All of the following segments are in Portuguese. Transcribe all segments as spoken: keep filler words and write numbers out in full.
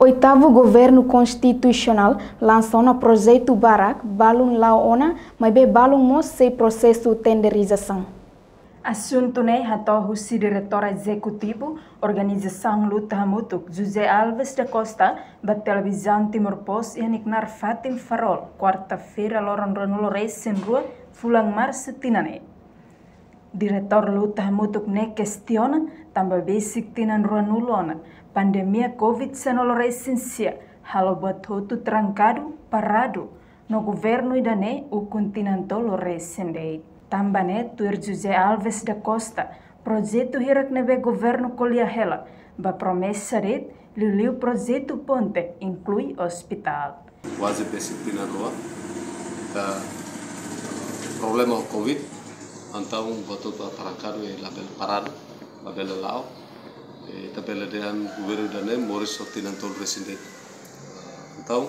Oitavo Governo Constitucional lançou no projeto Barak, balum laona, mas be balum mostra processo de tenderização. Assunto né, rato si diretor executivo, Organização Luta Hamutuk, José Alves da Costa, da televisão Timor-Poste e Niknar Fatim Farol, quarta-feira, Loran Ranulo Reis, em rua, Fulang Março Tinane. Diretor Luta Hamutuk ne questiona, também basic tinan Ranulona, pandemia Covid dezenove recensia, halo batuto trancado, parado, no governo idane o continente lo recendei. Também tuir José Alves da Costa, projeto hirak nebe governo Coliahela, ba promessa de liu projeto ponte, inclui hospital. Quase basic tinan rua, da problema Covid, então batuto trancado e label parado, label lao. Tabela dengan governo dane Moris Sotinan tol residen. Então,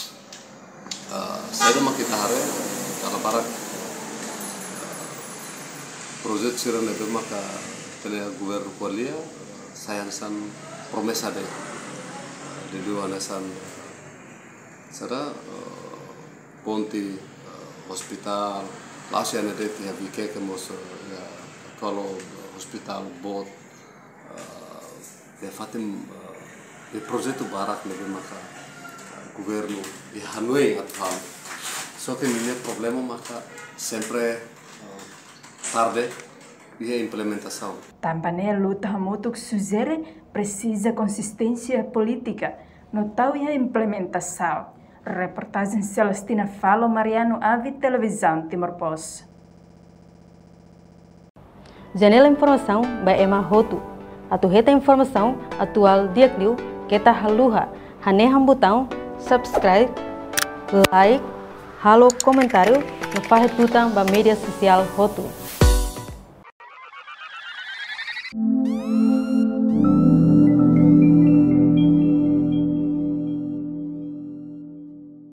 saya dah makin tahare kalau para proyek siran itu maka tele governo Kolia saya san promesa de de dua nasan sada ponti hospital lasian de tiha bike ke mos kalau hospital bot de fatim de projeto Barak lebe maka governo e Hanoi atau so que minha problema maka sempre tarde e implementação. Também a luta Hamutuk sugere precisa consistência política no tal e a implementação. Reportagem Celestina Falo, Mariano Avi, televisão Timor-Poste. Janela informação by Emma Hotu. Atu reta informação atual diakliu kita haluha haneham botão subscribe, like, halo comentário no faz tutang ba media social Hotu.